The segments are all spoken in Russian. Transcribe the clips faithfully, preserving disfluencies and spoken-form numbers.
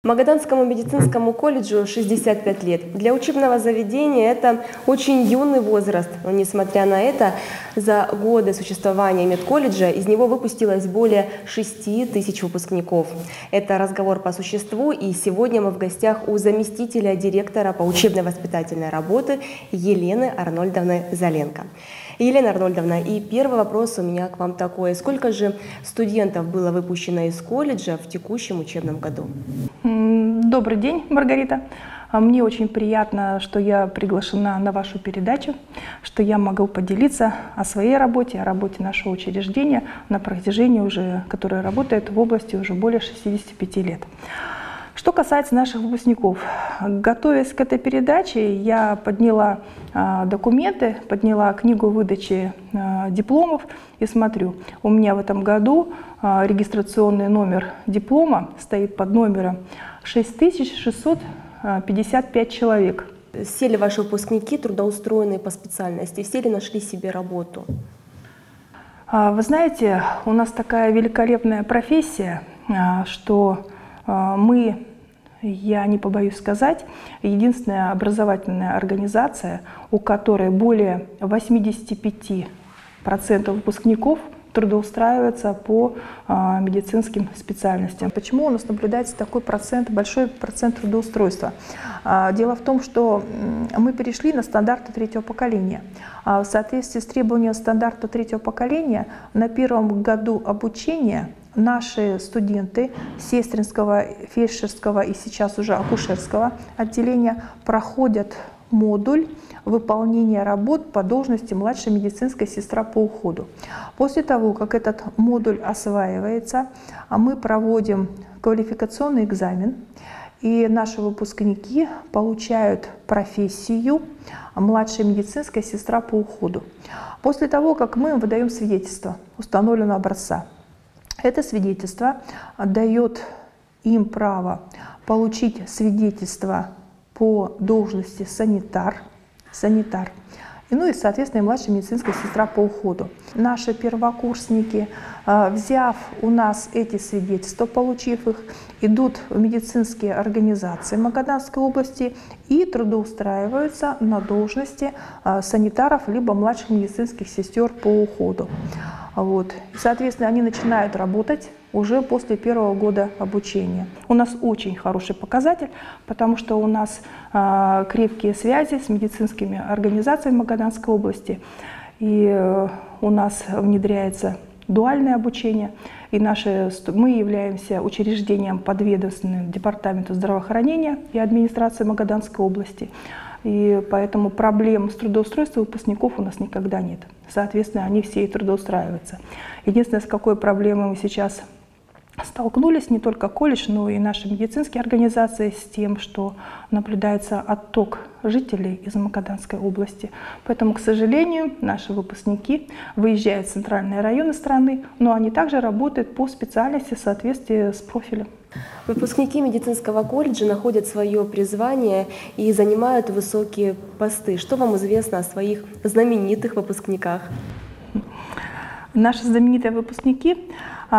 Магаданскому медицинскому колледжу шестьдесят пять лет. Для учебного заведения это очень юный возраст, но несмотря на это, за годы существования медколледжа из него выпустилось более шести тысяч выпускников. Это разговор по существу, и сегодня мы в гостях у заместителя директора по учебно-воспитательной работе Елены Арнольдовны Заленко. Елена Арнольдовна, и первый вопрос у меня к вам такой. Сколько же студентов было выпущено из колледжа в текущем учебном году? Добрый день, Маргарита. Мне очень приятно, что я приглашена на вашу передачу, что я могу поделиться о своей работе, о работе нашего учреждения на протяжении уже, которое работает в области уже более шестидесяти пяти лет. Что касается наших выпускников, готовясь к этой передаче, я подняла э, документы, подняла книгу выдачи э, дипломов и смотрю, у меня в этом году э, регистрационный номер диплома стоит под номером шесть тысяч шестьсот пятьдесят пять человек. Все ли ваши выпускники трудоустроенные по специальности, все ли нашли себе работу? Вы знаете, у нас такая великолепная профессия, что мы, я не побоюсь сказать, единственная образовательная организация, у которой более восьмидесяти пяти процентов выпускников трудоустраиваются по а, медицинским специальностям. Почему у нас наблюдается такой процент, большой процент трудоустройства? А, дело в том, что мы перешли на стандарты третьего поколения. А, в соответствии с требованием стандарта третьего поколения на первом году обучения наши студенты сестринского, фельдшерского и сейчас уже акушерского отделения проходят модуль выполнения работ по должности младшая медицинская сестра по уходу. После того, как этот модуль осваивается, мы проводим квалификационный экзамен, и наши выпускники получают профессию младшая медицинская сестра по уходу. После того, как мы им выдаем свидетельство установленного образца, это свидетельство дает им право получить свидетельство по должности санитар, санитар, и, ну и, соответственно, и младшая медицинская сестра по уходу. Наши первокурсники, взяв у нас эти свидетельства, получив их, идут в медицинские организации Магаданской области и трудоустраиваются на должности санитаров либо младших медицинских сестер по уходу. Вот. Соответственно, они начинают работать уже после первого года обучения. У нас очень хороший показатель, потому что у нас э, крепкие связи с медицинскими организациями Магаданской области, и э, у нас внедряется дуальное обучение, и наши, мы являемся учреждением подведомственным Департаменту здравоохранения и администрации Магаданской области. И поэтому проблем с трудоустройством выпускников у нас никогда нет. Соответственно, они все и трудоустраиваются. Единственное, с какой проблемой мы сейчас столкнулись, не только колледж, но и наши медицинские организации, с тем, что наблюдается отток жителей из Магаданской области. Поэтому, к сожалению, наши выпускники выезжают в центральные районы страны, но они также работают по специальности в соответствии с профилем. Выпускники медицинского колледжа находят свое призвание и занимают высокие посты. Что вам известно о своих знаменитых выпускниках? Наши знаменитые выпускники,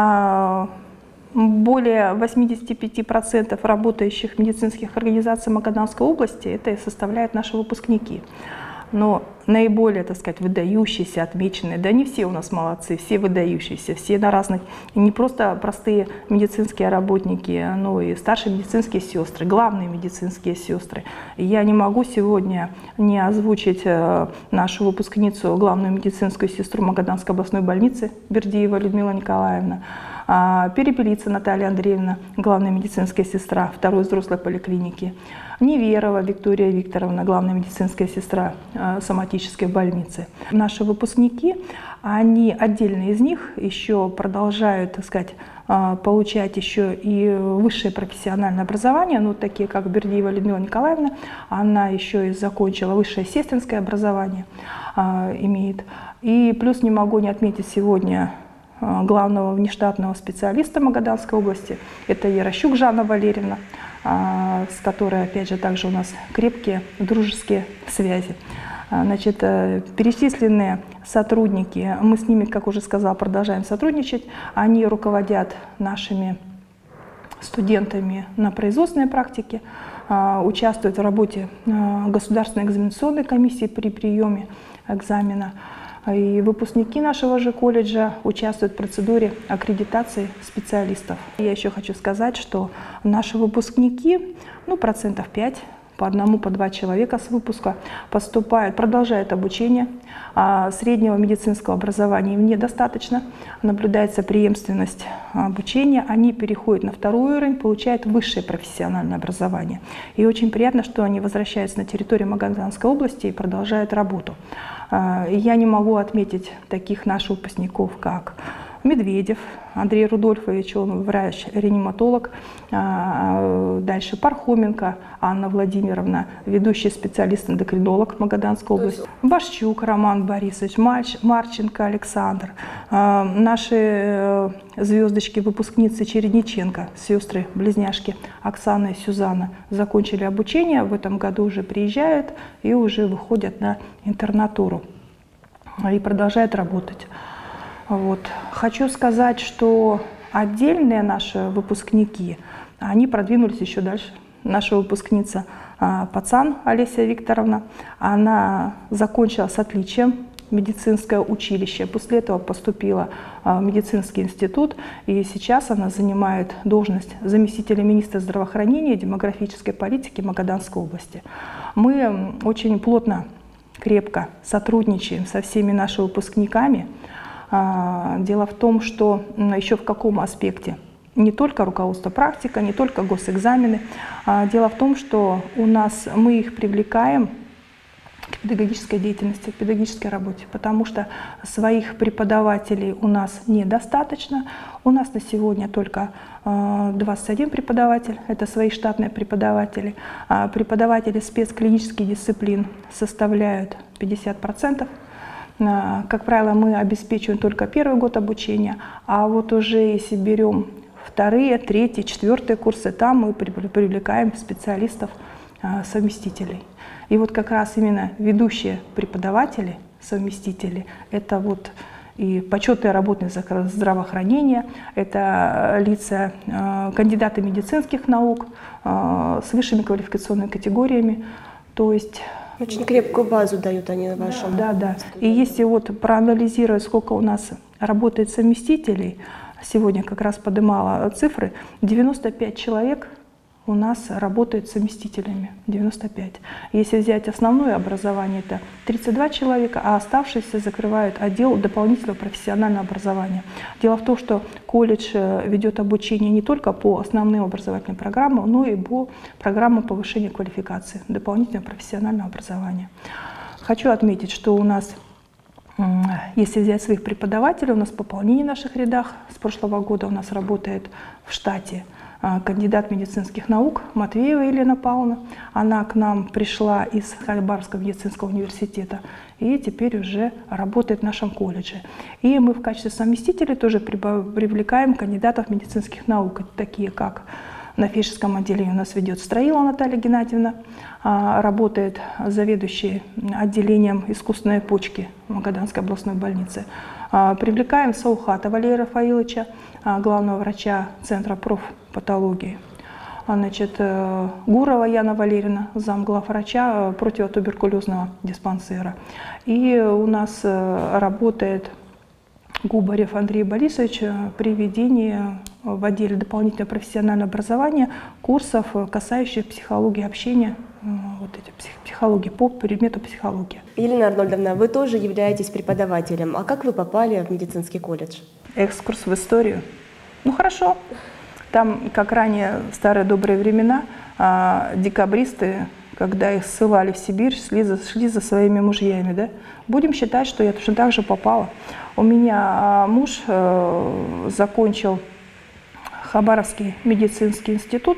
более восьмидесяти пяти процентов работающих в медицинских организациях Магаданской области, это и составляют наши выпускники. Но наиболее, так сказать, выдающиеся, отмеченные, да не все у нас молодцы, все выдающиеся, все на разных, не просто простые медицинские работники, но и старшие медицинские сестры, главные медицинские сестры. Я не могу сегодня не озвучить нашу выпускницу, главную медицинскую сестру Магаданской областной больницы Бердиева Людмила Николаевна, Перепелица Наталья Андреевна, главная медицинская сестра второй взрослой поликлиники, Неверова Виктория Викторовна, главная медицинская сестра соматической больницы. Наши выпускники, они, отдельно из них, еще продолжают, так сказать, получать еще и высшее профессиональное образование, ну, такие как Бердиева Людмила Николаевна, она еще и закончила высшее сестринское образование, имеет. И плюс не могу не отметить сегодня главного внештатного специалиста Магаданской области, это Ярощук Жанна Валерьевна, с которой, опять же, также у нас крепкие дружеские связи. Значит, перечисленные сотрудники, мы с ними, как уже сказала, продолжаем сотрудничать, они руководят нашими студентами на производственной практике, участвует в работе государственной экзаменационной комиссии при приеме экзамена. И выпускники нашего же колледжа участвуют в процедуре аккредитации специалистов. Я еще хочу сказать, что наши выпускники, ну, процентов пять, по одному, по два человека с выпуска поступают, продолжают обучение. А среднего медицинского образования им недостаточно. Наблюдается преемственность обучения. Они переходят на второй уровень, получают высшее профессиональное образование. И очень приятно, что они возвращаются на территорию Магаданской области и продолжают работу. Я не могу отметить таких наших выпускников, как Медведев Андрей Рудольфович, он врач-реаниматолог. Дальше Пархоменко Анна Владимировна, ведущий специалист-эндокринолог Магаданской области. Башчук Роман Борисович, Марченко Александр. Наши звездочки, выпускницы Чередниченко, сестры-близняшки Оксана и Сюзанна, закончили обучение, в этом году уже приезжают и уже выходят на интернатуру и продолжают работать. Вот. Хочу сказать, что отдельные наши выпускники, они продвинулись еще дальше. Наша выпускница Пацан Олеся Викторовна, она закончила с отличием медицинское училище. После этого поступила в медицинский институт, и сейчас она занимает должность заместителя министра здравоохранения и демографической политики Магаданской области. Мы очень плотно, крепко сотрудничаем со всеми нашими выпускниками. Дело в том, что еще в каком аспекте? Не только руководство практика, не только госэкзамены. Дело в том, что у нас мы их привлекаем к педагогической деятельности, к педагогической работе, потому что своих преподавателей у нас недостаточно. У нас на сегодня только двадцать один преподаватель, это свои штатные преподаватели. Преподаватели спецклинических дисциплин составляют пятьдесят процентов. Как правило, мы обеспечиваем только первый год обучения, а вот уже если берем вторые, третьи, четвертые курсы, там мы привлекаем специалистов, совместителей. И вот как раз именно ведущие преподаватели, совместители, это вот и почетные работники здравоохранения, это лица, кандидаты медицинских наук с высшими квалификационными категориями, то есть очень крепкую базу дают они вашим. Да, да. И если вот проанализировать, сколько у нас работает совместителей, сегодня как раз поднимала цифры, девяносто пять человек у нас работают совместителями, девяносто пять. Если взять основное образование, это тридцать два человека, а оставшиеся закрывают отдел дополнительного профессионального образования. Дело в том, что колледж ведет обучение не только по основным образовательным программам, но и по программам повышения квалификации, дополнительного профессионального образования. Хочу отметить, что у нас, если взять своих преподавателей, у нас пополнение в наших рядах. С прошлого года у нас работает в штате кандидат медицинских наук Матвеева Елена Павловна. Она к нам пришла из Хабаровского медицинского университета и теперь уже работает в нашем колледже. И мы в качестве совместителей тоже привлекаем кандидатов медицинских наук, такие как на фельдшерском отделении у нас ведет Строила Наталья Геннадьевна, работает заведующей отделением искусственной почки Магаданской областной больницы. Привлекаем Саухата Валерия Рафаиловича, главного врача Центра профпатологии. Значит, Гурова Яна Валерьевна, замглавврача противотуберкулезного диспансера. И у нас работает Губарев Андрей Борисович при ведении в отделе дополнительного профессионального образования курсов, касающихся психологии общения, вот эти психологии, по предмету психологии. Елена Арнольдовна, вы тоже являетесь преподавателем. А как вы попали в медицинский колледж? Экскурс в историю. Ну хорошо. Там, как ранее, в старые добрые времена, декабристы, когда их ссылали в Сибирь, шли за, шли за своими мужьями. Да? Будем считать, что я точно так же попала. У меня муж э, закончил Хабаровский медицинский институт,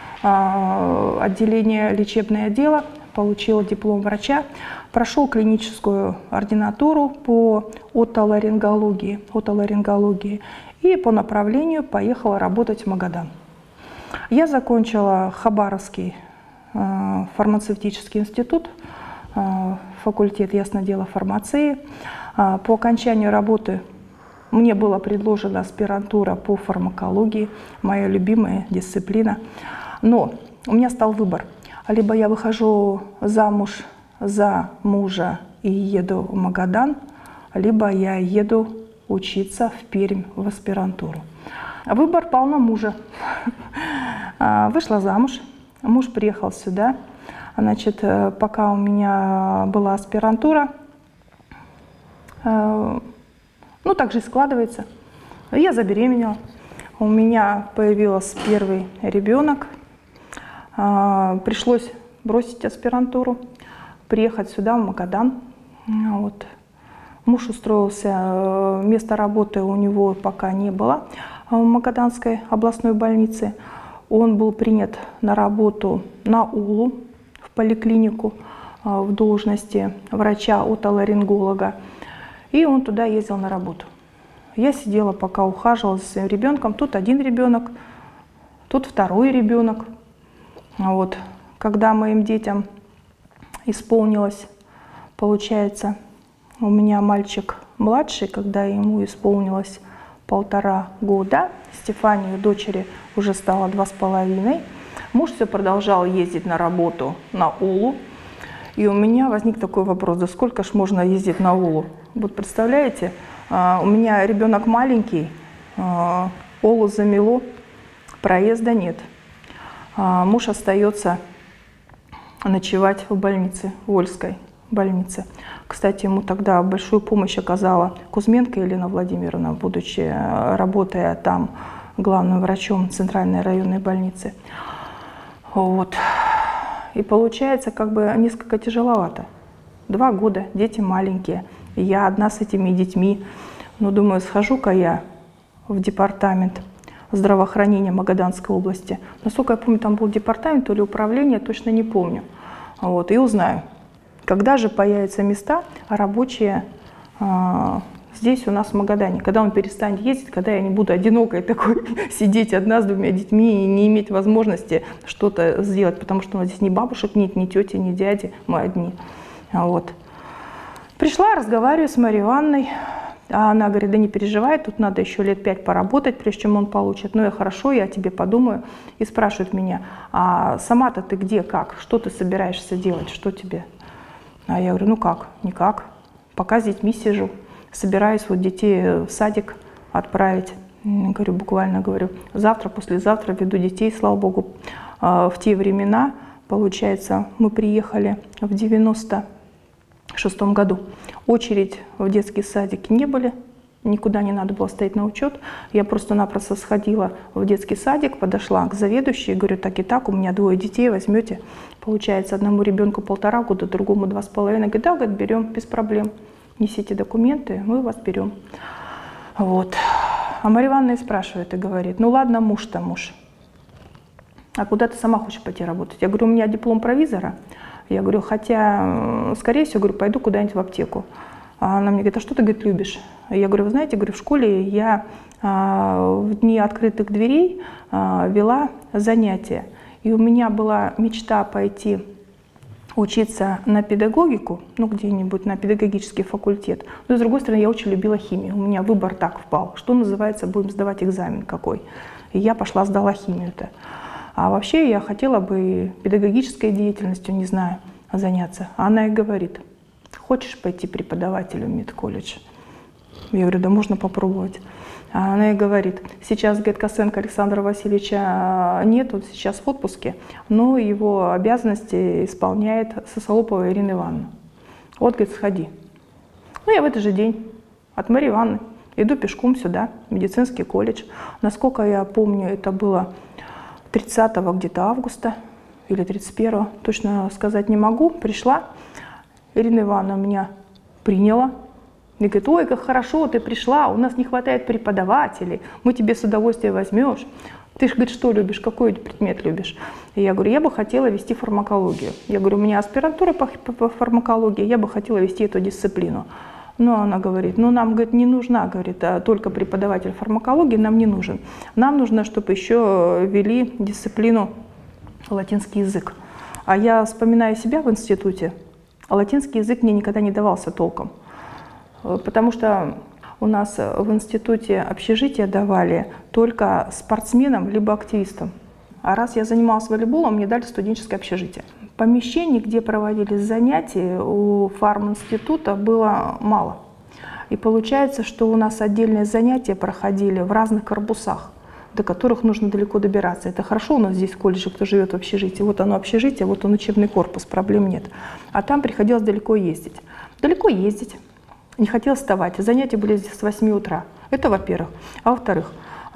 э, отделение лечебное отдела, получил диплом врача, прошел клиническую ординатуру по отоларингологии, отоларингологии и по направлению поехала работать в Магадан. Я закончила Хабаровский э, фармацевтический институт, э, факультет, ясно дело, фармации. По окончанию работы Мне была предложена аспирантура по фармакологии, моя любимая дисциплина. Но у меня стал выбор. Либо я выхожу замуж за мужа и еду в Магадан, либо я еду учиться в Пермь в аспирантуру. Выбор пал на мужа. Вышла замуж, муж приехал сюда. Значит, пока у меня была аспирантура, ну, так же и складывается. Я забеременела. У меня появился первый ребенок. Пришлось бросить аспирантуру, приехать сюда, в Магадан. Вот. Муж устроился, место работы у него пока не было в Магаданской областной больнице. Он был принят на работу на Улу, в поликлинику, в должности врача-отоларинголога. И он туда ездил на работу. Я сидела, пока ухаживала за своим ребенком. Тут один ребенок, тут второй ребенок. Вот. Когда моим детям исполнилось, получается, у меня мальчик младший, когда ему исполнилось полтора года, Стефанию, дочери, уже стало два с половиной. Муж все продолжал ездить на работу на Улу. И у меня возник такой вопрос, да сколько ж можно ездить на Улу? Вот представляете, у меня ребенок маленький, Улу замело, проезда нет. Муж остается ночевать в больнице, в Вольской больнице. Кстати, ему тогда большую помощь оказала Кузьменко Елена Владимировна, будучи, работая там главным врачом Центральной районной больницы. Вот. И получается, как бы несколько тяжеловато. Два года, дети маленькие. Я одна с этими детьми. Ну, думаю, схожу-ка я в департамент здравоохранения Магаданской области. Насколько я помню, там был департамент или управление, точно не помню. Вот, и узнаю, когда же появятся места рабочие а, здесь у нас в Магадане. Когда он перестанет ездить, когда я не буду одинокой такой сидеть одна с двумя детьми и не иметь возможности что-то сделать, потому что у нас здесь ни бабушек нет, ни тети, ни дяди, мы одни. Вот. Пришла, разговариваю с Марией Ивановной, а она говорит, да не переживай, тут надо еще лет пять поработать, прежде чем он получит. Ну, я хорошо, я о тебе подумаю. И спрашивает меня, а сама-то ты где, как, что ты собираешься делать, что тебе? А я говорю, ну как, никак, пока с детьми сижу, собираюсь вот детей в садик отправить. Говорю, буквально говорю, завтра, послезавтра веду детей, слава богу. В те времена, получается, мы приехали в девяносто шестом году. Очередь в детский садик не были, никуда не надо было стоять на учет. Я просто-напросто сходила в детский садик, подошла к заведующей, говорю, так и так, у меня двое детей, возьмете. Получается, одному ребенку полтора года, другому два с половиной. Говорит, да, говорит, берем, без проблем. Несите документы, мы вас берем. Вот. А Марья Ивановна и спрашивает и говорит, ну ладно, муж-то муж. А куда ты сама хочешь пойти работать? Я говорю, у меня диплом провизора. Я говорю, хотя, скорее всего, говорю, пойду куда-нибудь в аптеку. А она мне говорит, а что ты, говорит, любишь? Я говорю, вы знаете, говорю, в школе я а, в дни открытых дверей а, вела занятия. И у меня была мечта пойти учиться на педагогику, ну, где-нибудь на педагогический факультет. Но, с другой стороны, я очень любила химию. У меня выбор так впал. Что называется, будем сдавать экзамен какой. И я пошла, сдала химию-то. А вообще я хотела бы педагогической деятельностью, не знаю, заняться. А она и говорит, хочешь пойти преподавателем в медколледж? Я говорю, да можно попробовать. А она и говорит, сейчас, говорит, Косенко Александра Васильевича нет, он сейчас в отпуске, но его обязанности исполняет Сосолопова Ирина Ивановна. Вот, говорит, сходи. Ну, я в этот же день от Марьи Ивановны иду пешком сюда, в медицинский колледж. Насколько я помню, это было тридцатого где-то августа или тридцать первого, точно сказать не могу. Пришла, Ирина Ивановна меня приняла. И говорит, ой, как хорошо ты пришла, у нас не хватает преподавателей, мы тебе с удовольствием возьмешь. Ты же, говорит, что любишь, какой предмет любишь? И я говорю, я бы хотела вести фармакологию. Я говорю, у меня аспирантура по, по, по фармакологии, я бы хотела вести эту дисциплину. Но она говорит, ну нам, говорит, не нужна, говорит, только преподаватель фармакологии, нам не нужен. Нам нужно, чтобы еще ввели дисциплину латинский язык. А я вспоминаю себя в институте, латинский язык мне никогда не давался толком. Потому что у нас в институте общежития давали только спортсменам либо активистам. А раз я занималась волейболом, мне дали студенческое общежитие. Помещений, где проводились занятия, у фарм-института было мало. И получается, что у нас отдельные занятия проходили в разных корпусах, до которых нужно далеко добираться. Это хорошо у нас здесь в колледже, кто живет в общежитии. Вот оно общежитие, вот он учебный корпус, проблем нет. А там приходилось далеко ездить. Далеко ездить, не хотелось вставать. Занятия были здесь с восьми утра. Это во-первых. А во-вторых,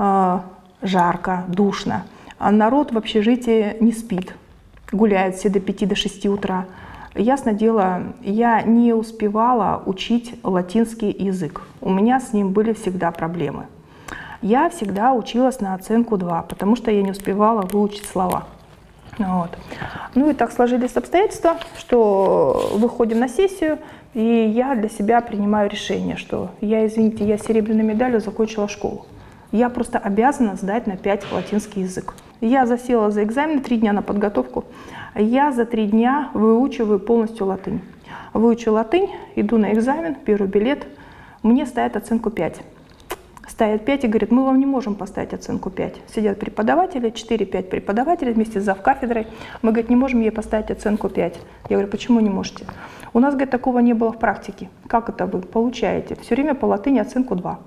жарко, душно. А народ в общежитии не спит, гуляет все до пяти, до шести утра. Ясно дело, я не успевала учить латинский язык. У меня с ним были всегда проблемы. Я всегда училась на оценку два, потому что я не успевала выучить слова. Вот. Ну и так сложились обстоятельства, что выходим на сессию, и я для себя принимаю решение, что я, извините, я серебряной медалью закончила школу. Я просто обязана сдать на пять латинский язык. Я засела за экзамен, три дня на подготовку. Я за три дня выучиваю полностью латынь. Выучу латынь, иду на экзамен, беру билет, мне ставят оценку пять. Ставят пять и говорят, мы вам не можем поставить оценку пять. Сидят преподаватели, четыре-пять преподавателей вместе с завкафедрой. Мы, говорит, не можем ей поставить оценку пять. Я говорю, почему не можете? У нас, говорит, такого не было в практике. Как это вы получаете? Все время по латыни оценку два.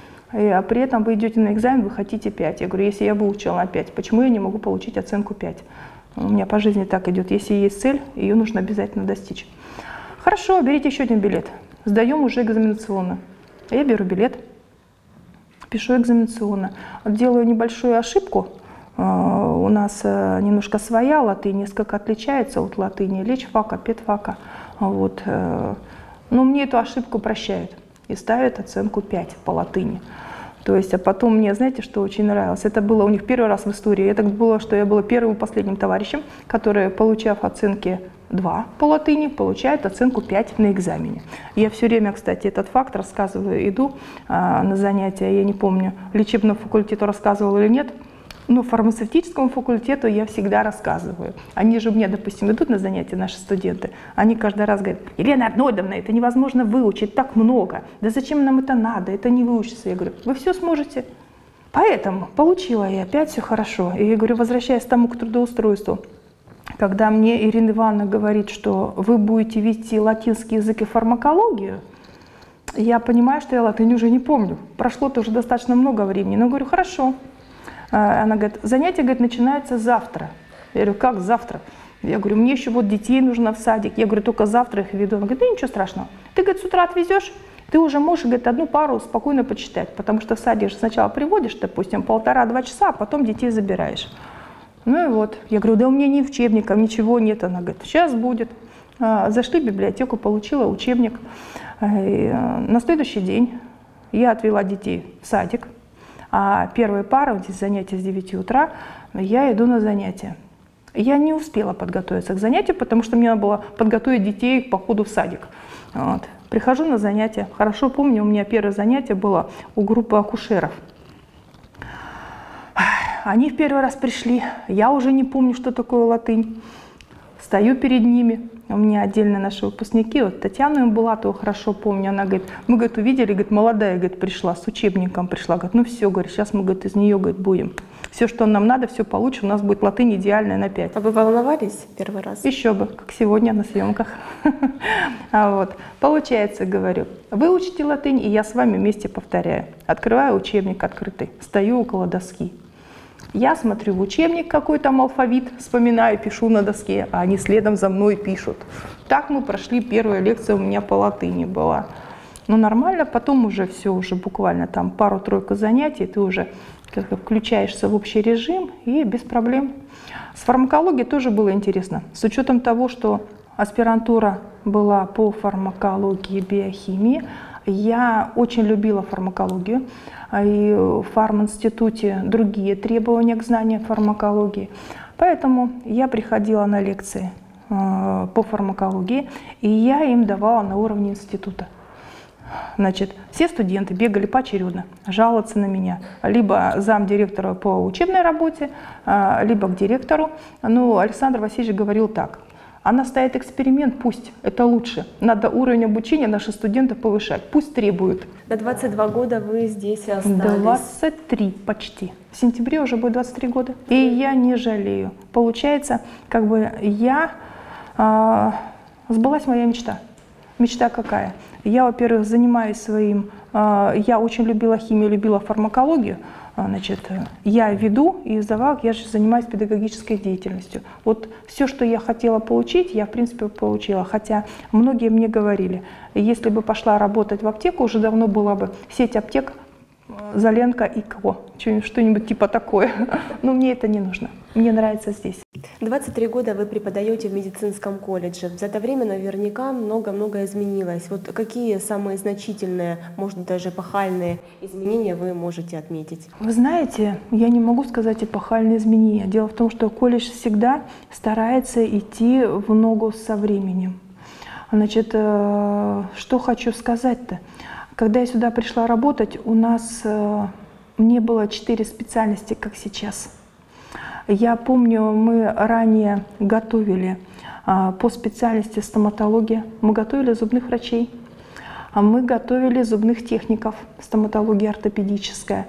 А при этом вы идете на экзамен, вы хотите пять. Я говорю, если я выучила на пять, почему я не могу получить оценку пять? У меня по жизни так идет. Если есть цель, ее нужно обязательно достичь. Хорошо, берите еще один билет. Сдаем уже экзаменационно. Я беру билет, пишу экзаменационно. Делаю небольшую ошибку. У нас немножко своя латынь, несколько отличается от латыни. Лечфака, педфака. Вот. Но мне эту ошибку прощают и ставят оценку пять по латыни. То есть, а потом мне, знаете, что очень нравилось? Это было у них первый раз в истории. Это было, что я была первым и последним товарищем, который, получав оценки два по латыни, получает оценку пять на экзамене. Я все время, кстати, этот факт рассказываю, иду а, на занятия, я не помню, лечебному факультету рассказывала или нет, но фармацевтическому факультету я всегда рассказываю. Они же мне, допустим, идут на занятия, наши студенты, они каждый раз говорят, Елена Арнольдовна, это невозможно выучить, так много, да зачем нам это надо, это не выучится. Я говорю, вы все сможете. Поэтому получила я опять все хорошо. И я говорю, возвращаясь к тому к трудоустройству, когда мне Ирина Ивановна говорит, что вы будете вести латинский язык и фармакологию, я понимаю, что я латынь уже не помню. Прошло-то уже достаточно много времени, но говорю, хорошо. Она говорит, занятия, говорит, начинаются завтра. Я говорю, как завтра? Я говорю, мне еще вот детей нужно в садик. Я говорю, только завтра их веду. Она говорит, да ничего страшного. Ты, говорит, с утра отвезешь, ты уже можешь, говорит, одну пару спокойно почитать, потому что в садик сначала приводишь, допустим, полтора-два часа, а потом детей забираешь. Ну и вот. Я говорю, да у меня ни учебников, ничего нет. Она говорит, сейчас будет. Зашли в библиотеку, получила учебник. И на следующий день я отвела детей в садик. А первая пара, вот здесь занятия с девяти утра, я иду на занятия. Я не успела подготовиться к занятию, потому что мне надо было подготовить детей к походу в садик. Вот. Прихожу на занятия. Хорошо помню, у меня первое занятие было у группы акушеров. Они в первый раз пришли, я уже не помню, что такое латынь. Стою перед ними. У меня отдельно наши выпускники, вот Татьяну Имбулатову хорошо помню, она говорит, мы, говорит, увидели, говорит, молодая, говорит, пришла, с учебником пришла, говорит, ну все, говорит, сейчас мы, говорит, из нее, говорит, будем. Все, что нам надо, все получим, у нас будет латынь идеальная на пять. А вы волновались первый раз? Еще бы, как сегодня на съемках. А вот, получается, говорю, выучите латынь, и я с вами вместе повторяю. Открываю учебник открытый, стою около доски. Я смотрю в учебник, какой там алфавит, вспоминаю, пишу на доске, а они следом за мной пишут. Так мы прошли, первая лекция у меня по латыни была. Но нормально, потом уже все, уже буквально там пару-тройку занятий, ты уже как-то включаешься в общий режим и без проблем. С фармакологией тоже было интересно. С учетом того, что аспирантура была по фармакологии и биохимии, я очень любила фармакологию. И в фарм-институте другие требования к знанию фармакологии. Поэтому я приходила на лекции э, по фармакологии, и я им давала на уровне института. Значит, все студенты бегали поочередно жаловаться на меня. Либо замдиректора по учебной работе, э, либо к директору. Ну, Александр Васильевич говорил так. Она ставит эксперимент, пусть, это лучше. Надо уровень обучения наших студентов повышать, пусть требуют. На двадцать два года вы здесь остались. двадцать три почти. В сентябре уже будет двадцать три года. И я не жалею. Получается, как бы я... А, сбылась моя мечта. Мечта какая? Я, во-первых, занимаюсь своим... А, я очень любила химию, любила фармакологию. Значит, я веду и издавал, я же занимаюсь педагогической деятельностью. Вот все, что я хотела получить, я, в принципе, получила. Хотя многие мне говорили, если бы пошла работать в аптеку, уже давно была бы сеть аптек Заленко и ко. Что-нибудь типа такое. Но мне это не нужно. Мне нравится здесь. двадцать три года вы преподаете в медицинском колледже. За это время наверняка много-много изменилось. Вот какие самые значительные, может даже эпохальные изменения вы можете отметить? Вы знаете, я не могу сказать эпохальные изменения. Дело в том, что колледж всегда старается идти в ногу со временем. Значит, что хочу сказать-то? Когда я сюда пришла работать, у нас не было четыре специальности, как сейчас. Я помню, мы ранее готовили по специальности стоматология, мы готовили зубных врачей, мы готовили зубных техников, стоматология ортопедическая.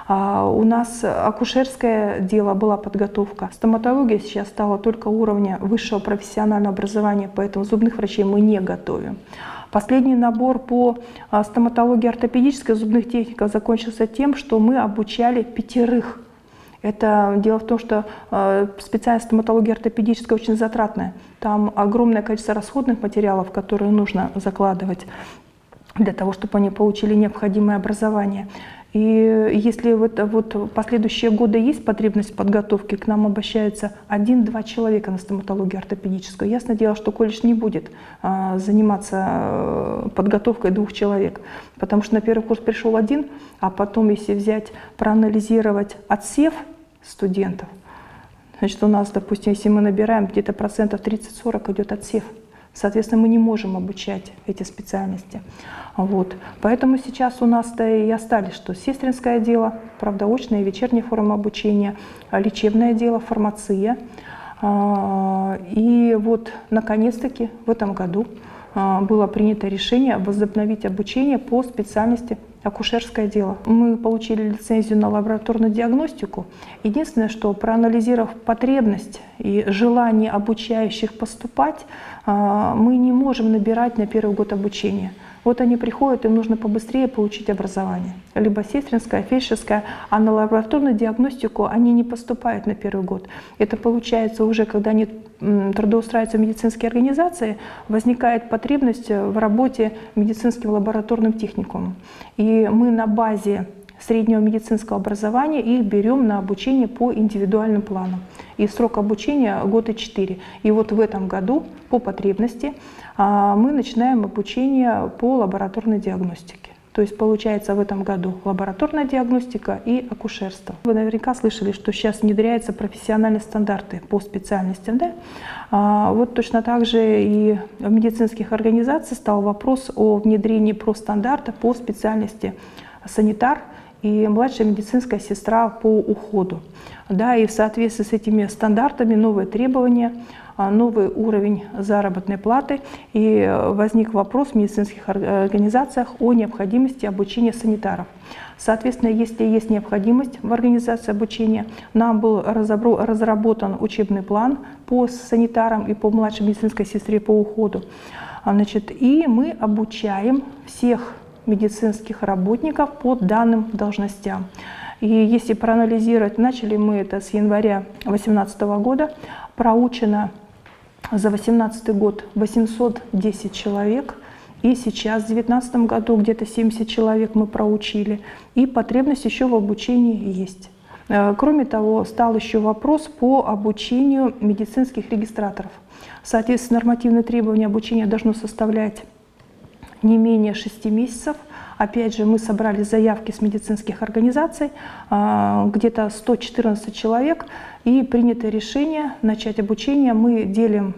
У нас акушерское дело была подготовка. Стоматология сейчас стала только уровня высшего профессионального образования, поэтому зубных врачей мы не готовим. Последний набор по стоматологии ортопедической зубных техников закончился тем, что мы обучали пятерых. Это дело в том, что специальность стоматологии ортопедическая очень затратная. Там огромное количество расходных материалов, которые нужно закладывать для того, чтобы они получили необходимое образование. И если вот, вот последующие годы есть потребность в подготовке, к нам обращаются один-два человека на стоматологию ортопедическую. Ясное дело, что колледж не будет а, заниматься подготовкой двух человек, потому что на первый курс пришел один, а потом, если взять, проанализировать отсев студентов, значит, у нас, допустим, если мы набираем где-то процентов тридцать-сорок идет отсев. Соответственно, мы не можем обучать эти специальности. Вот. Поэтому сейчас у нас-то и остались, что сестринское дело, правда, очная и вечерняя форма обучения, лечебное дело, фармация. И вот, наконец-таки, в этом году было принято решение возобновить обучение по специальности акушерское дело. Мы получили лицензию на лабораторную диагностику. Единственное, что проанализировав потребность и желание обучающих поступать, мы не можем набирать на первый год обучения. Вот они приходят, им нужно побыстрее получить образование. Либо сестринское, фельдшерское, а на лабораторную диагностику они не поступают на первый год. Это получается уже, когда они трудоустраиваются в медицинские организации, возникает потребность в работе медицинским лабораторным техникумом. И мы на базе среднего медицинского образования их берем на обучение по индивидуальным планам. И срок обучения год и четыре. И вот в этом году по потребности мы начинаем обучение по лабораторной диагностике. То есть получается в этом году лабораторная диагностика и акушерство. Вы наверняка слышали, что сейчас внедряются профессиональные стандарты по специальностям. Да? А, вот точно так же и в медицинских организациях стал вопрос о внедрении профстандарта по специальности санитар и младшая медицинская сестра по уходу. Да, и в соответствии с этими стандартами новые требования, новый уровень заработной платы. И возник вопрос в медицинских организациях о необходимости обучения санитаров. Соответственно, если есть необходимость в организации обучения, нам был разработан учебный план по санитарам и по младшей медицинской сестре по уходу. Значит, и мы обучаем всех медицинских работников по данным должностям. И если проанализировать, начали мы это с января две тысячи восемнадцатого года, проучено за две тысячи восемнадцатый год восемьсот десять человек, и сейчас в две тысячи девятнадцатом году где-то семьдесят человек мы проучили, и потребность еще в обучении есть. Кроме того, стал еще вопрос по обучению медицинских регистраторов. Соответственно, нормативные требования обучения должно составлять не менее шести месяцев. Опять же, мы собрали заявки с медицинских организаций, где-то сто четырнадцать человек, и принято решение начать обучение. Мы делим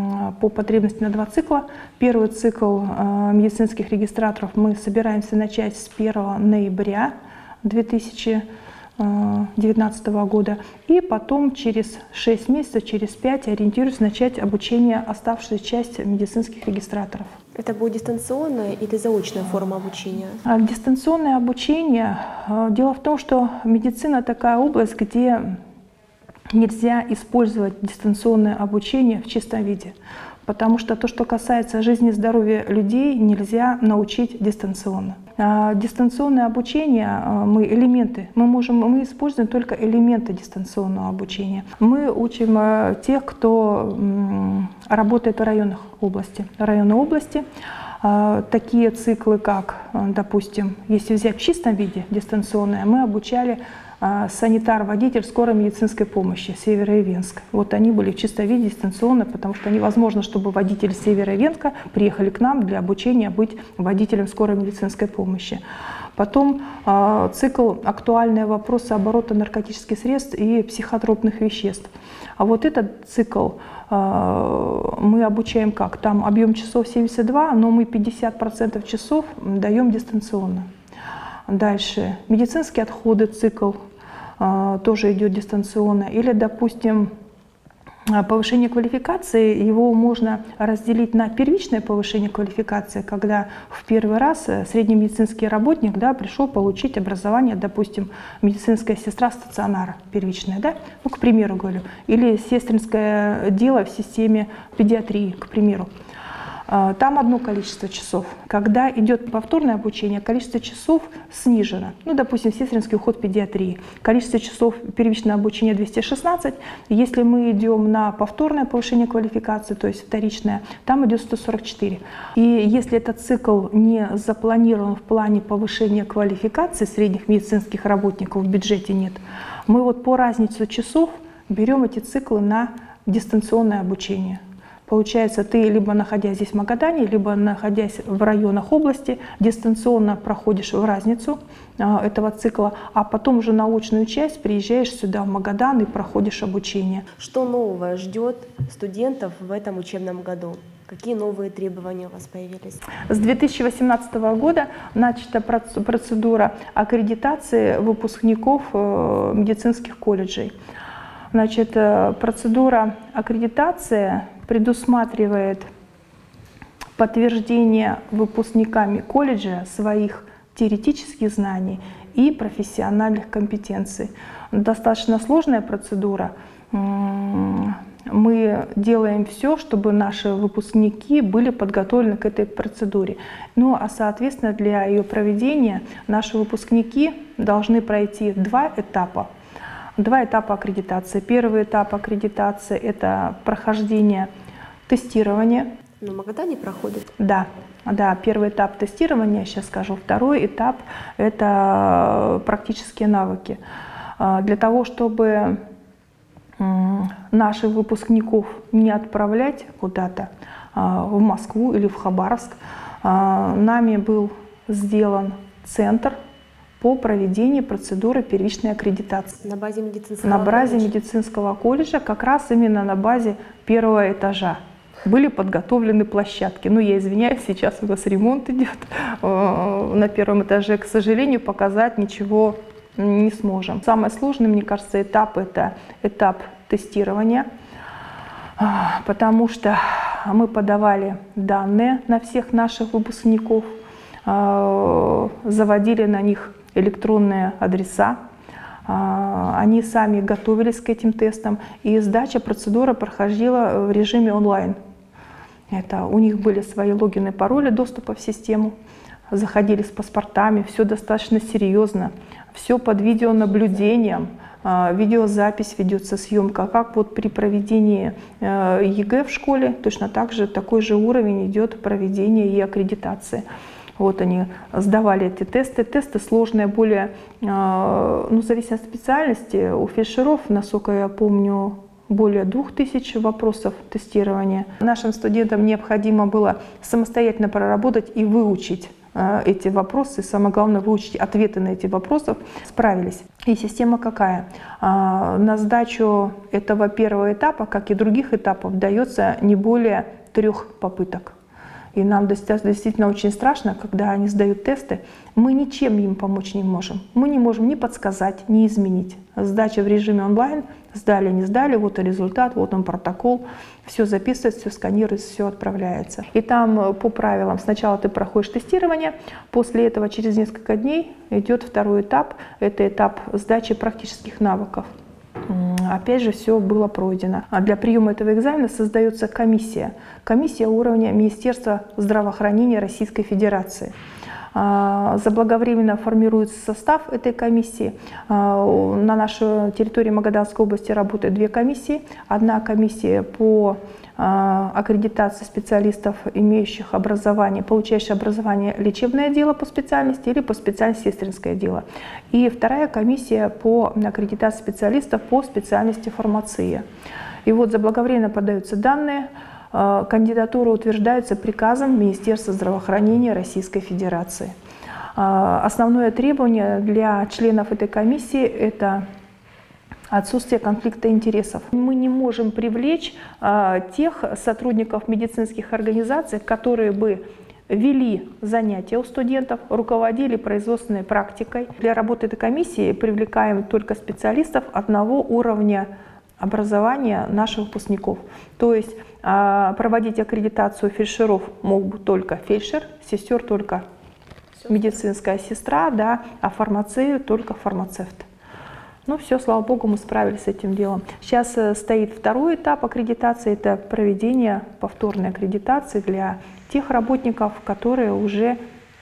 по потребности на два цикла. Первый цикл медицинских регистраторов мы собираемся начать с первого ноября две тысячи две тысячи девятнадцатого года. И потом через шесть месяцев, через пять, ориентируюсь, начать обучение оставшей части медицинских регистраторов. Это будет дистанционная или заочная форма обучения? Дистанционное обучение. Дело в том, что медицина такая область, где нельзя использовать дистанционное обучение в чистом виде. Потому что то, что касается жизни и здоровья людей, нельзя научить дистанционно. А дистанционное обучение, мы элементы, мы можем, мы используем только элементы дистанционного обучения. Мы учим тех, кто работает в районах области. Районы области. Такие циклы, как, допустим, если взять в чистом виде дистанционное, мы обучали санитар-водитель скорой медицинской помощи Североивенск. Вот они были в чистом виде дистанционно, потому что невозможно, чтобы водители Североивенска приехали к нам для обучения быть водителем скорой медицинской помощи. Потом э, цикл «Актуальные вопросы оборота наркотических средств и психотропных веществ». А вот этот цикл э, мы обучаем как? Там объем часов семьдесят два, но мы пятьдесят процентов часов даем дистанционно. Дальше медицинские отходы, цикл э, тоже идет дистанционно. Или, допустим, повышение квалификации, его можно разделить на первичное повышение квалификации, когда в первый раз средний медицинский работник, да, пришел получить образование, допустим, медицинская сестра стационара первичная, да, ну, к примеру говорю, или сестринское дело в системе педиатрии, к примеру. Там одно количество часов. Когда идет повторное обучение, количество часов снижено. Ну, допустим, сестринский уход педиатрии. Количество часов первичного обучения двести шестнадцать. Если мы идем на повторное повышение квалификации, то есть вторичное, там идет сто сорок четыре. И если этот цикл не запланирован в плане повышения квалификации средних медицинских работников, в бюджете нет, мы вот по разнице часов берем эти циклы на дистанционное обучение. Получается, ты либо находясь здесь в Магадане, либо находясь в районах области, дистанционно проходишь в разницу э, этого цикла, а потом уже на очную часть приезжаешь сюда, в Магадан, и проходишь обучение. Что нового ждет студентов в этом учебном году? Какие новые требования у вас появились? С две тысячи восемнадцатого года начата процедура аккредитации выпускников э, медицинских колледжей. Значит, э, процедура аккредитации предусматривает подтверждение выпускниками колледжа своих теоретических знаний и профессиональных компетенций. Достаточно сложная процедура. Мы делаем все, чтобы наши выпускники были подготовлены к этой процедуре. Ну а соответственно для ее проведения наши выпускники должны пройти два этапа. Два этапа аккредитации. Первый этап аккредитации – это прохождение тестирования. Но в Магадане проходит? Да, да, первый этап тестирования, сейчас скажу. Второй этап – это практические навыки. Для того, чтобы наших выпускников не отправлять куда-то в Москву или в Хабаровск, нами был сделан центр по проведению процедуры первичной аккредитации. На базе медицинского На базе колледжа? медицинского колледжа, как раз именно на базе первого этажа. Были подготовлены площадки. Ну, я извиняюсь, сейчас у нас ремонт идет на первом этаже. К сожалению, показать ничего не сможем. Самый сложный, мне кажется, этап – это этап тестирования, потому что мы подавали данные на всех наших выпускников, заводили на них электронные адреса, они сами готовились к этим тестам, и сдача процедуры проходила в режиме онлайн. Это у них были свои логины, пароли доступа в систему, заходили с паспортами, все достаточно серьезно, все под видеонаблюдением, видеозапись ведется, съемка, как вот при проведении ЕГЭ в школе, точно так же такой же уровень идет проведения и аккредитации. Вот они сдавали эти тесты. Тесты сложные, более, ну, зависит от специальности. У фельдшеров, насколько я помню, более двух тысяч вопросов тестирования. Нашим студентам необходимо было самостоятельно проработать и выучить эти вопросы. Самое главное, выучить ответы на эти вопросы. Справились. И система какая? На сдачу этого первого этапа, как и других этапов, дается не более трех попыток. И нам действительно очень страшно, когда они сдают тесты. Мы ничем им помочь не можем. Мы не можем ни подсказать, ни изменить. Сдача в режиме онлайн, сдали, не сдали, вот и результат, вот он протокол. Все записывается, все сканируется, все отправляется. И там по правилам сначала ты проходишь тестирование, после этого через несколько дней идет второй этап. Это этап сдачи практических навыков. Опять же, все было пройдено. А для приема этого экзамена создается комиссия. Комиссия уровня Министерства здравоохранения Российской Федерации. Заблаговременно формируется состав этой комиссии. На нашей территории Магаданской области работают две комиссии. Одна комиссия по аккредитации специалистов, имеющих образование, получающих образование лечебное дело по специальности или по специальности сестринское дело. И вторая комиссия по аккредитации специалистов по специальности фармация. И вот заблаговременно подаются данные, кандидатура утверждается приказом Министерства здравоохранения Российской Федерации. Основное требование для членов этой комиссии – это отсутствие конфликта интересов. Мы не можем привлечь а, тех сотрудников медицинских организаций, которые бы вели занятия у студентов, руководили производственной практикой. Для работы этой комиссии привлекаем только специалистов одного уровня образования наших выпускников. То есть а, проводить аккредитацию фельдшеров могут только фельдшер, сестер только медицинская сестра, да, а фармацию только фармацевт. Ну все, слава богу, мы справились с этим делом. Сейчас э, стоит второй этап аккредитации, это проведение повторной аккредитации для тех работников, которые уже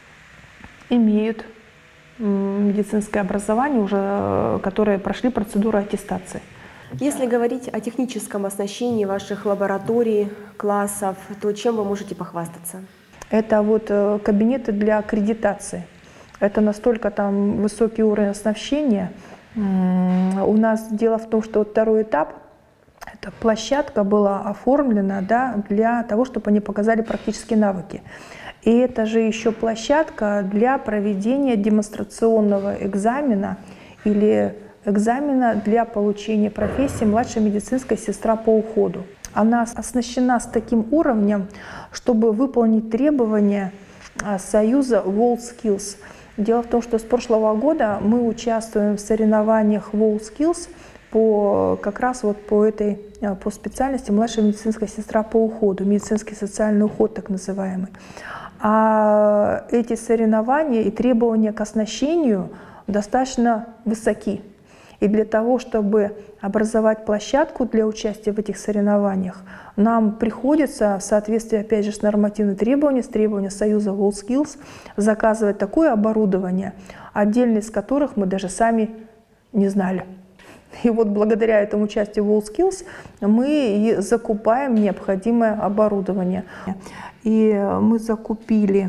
имеют м, медицинское образование, уже, э, которые прошли процедуру аттестации. Если говорить о техническом оснащении ваших лабораторий, классов, то чем вы можете похвастаться? Это вот э, кабинеты для аккредитации. Это настолько там высокий уровень оснащения. У нас дело в том, что вот второй этап, эта площадка была оформлена, да, для того, чтобы они показали практические навыки. И это же еще площадка для проведения демонстрационного экзамена или экзамена для получения профессии младшая медицинская сестра по уходу. Она оснащена с таким уровнем, чтобы выполнить требования Союза WorldSkills. Дело в том, что с прошлого года мы участвуем в соревнованиях WorldSkills по, как раз вот по этой по специальности младшая медицинская сестра по уходу, медицинский социальный уход так называемый. А эти соревнования и требования к оснащению достаточно высоки. И для того, чтобы образовать площадку для участия в этих соревнованиях, нам приходится, в соответствии, опять же, с нормативными требованиями, с требованиями Союза WorldSkills, заказывать такое оборудование, отдельно из которых мы даже сами не знали. И вот благодаря этому участию WorldSkills мы и закупаем необходимое оборудование. И мы закупили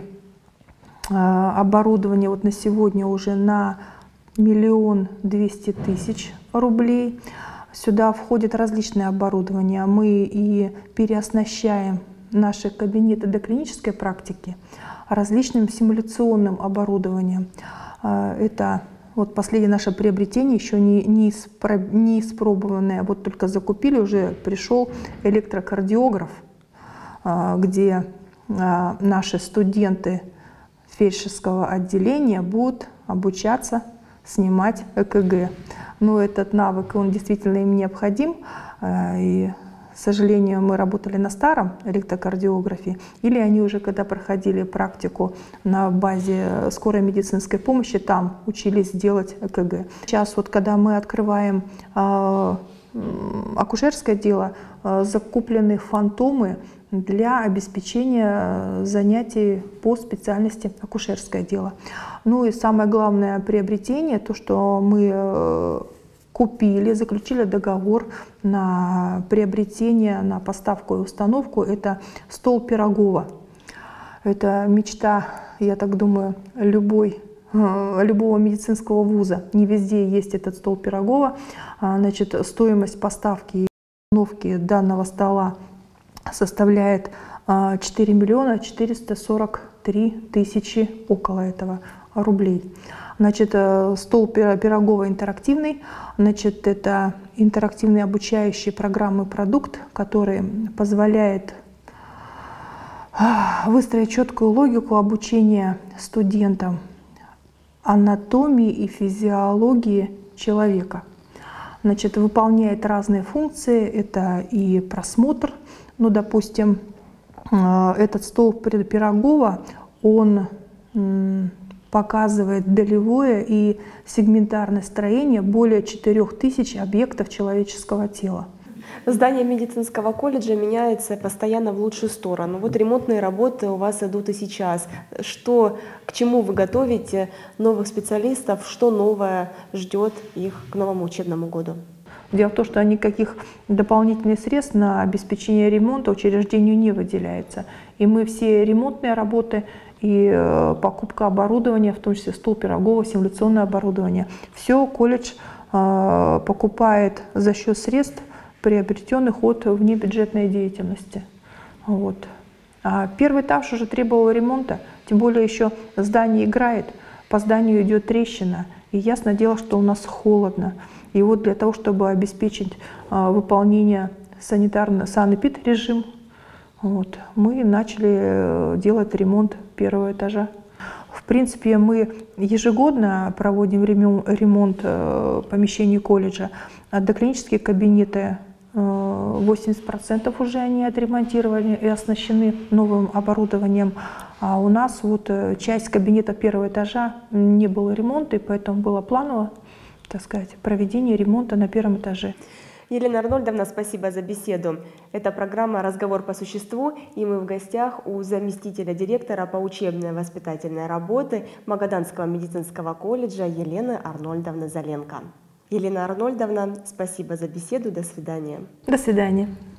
оборудование вот на сегодня уже на миллион двести тысяч рублей. Сюда входит различное оборудование. Мы и переоснащаем наши кабинеты доклинической практики различным симуляционным оборудованием. Это вот последнее наше приобретение, еще не, не, испро, не испробованное, вот только закупили, уже пришел электрокардиограф, где наши студенты фельдшерского отделения будут обучаться снимать ЭКГ. Но этот навык, он действительно им необходим. И, к сожалению, мы работали на старом электрокардиографе, или они уже, когда проходили практику на базе скорой медицинской помощи, там учились делать ЭКГ. Сейчас вот, когда мы открываем э, акушерское дело, э, закуплены фантомы для обеспечения занятий по специальности акушерское дело. Ну и самое главное приобретение, то, что мы купили, заключили договор на приобретение, на поставку и установку, это стол Пирогова. Это мечта, я так думаю, любой, любого медицинского вуза. Не везде есть этот стол Пирогова. Значит, стоимость поставки и установки данного стола составляет четыре миллиона четыреста сорок три тысячи около этого рублей. Значит, стол Пирогова интерактивный. Значит, это интерактивный обучающий программный продукт, который позволяет выстроить четкую логику обучения студентам анатомии и физиологии человека. Значит, выполняет разные функции. Это и просмотр. Ну, допустим, этот стол Пирогова, он показывает долевое и сегментарное строение более четырёх тысяч объектов человеческого тела. Здание медицинского колледжа меняется постоянно в лучшую сторону. Вот ремонтные работы у вас идут и сейчас. Что, к чему вы готовите новых специалистов, что новое ждет их к новому учебному году? Дело в том, что никаких дополнительных средств на обеспечение ремонта учреждению не выделяется. И мы все ремонтные работы и э, покупка оборудования, в том числе стол Пирогова, симуляционное оборудование, все колледж э, покупает за счет средств, приобретенных от внебюджетной деятельности. Вот. А первый этаж уже требовал ремонта, тем более еще здание играет, по зданию идет трещина, и ясно дело, что у нас холодно. И вот для того, чтобы обеспечить а, выполнение санитарного санэпид-режим, вот, мы начали делать ремонт первого этажа. В принципе, мы ежегодно проводим ремонт э, помещений колледжа. А доклинические кабинеты восемьдесят процентов уже они отремонтированы и оснащены новым оборудованием. А у нас вот часть кабинета первого этажа не было ремонта, и поэтому было планово, так сказать, проведение ремонта на первом этаже. Елена Арнольдовна, спасибо за беседу. Это программа «Разговор по существу», и мы в гостях у заместителя директора по учебной воспитательной работе Магаданского медицинского колледжа Елены Арнольдовны Заленко. Елена Арнольдовна, спасибо за беседу. До свидания. До свидания.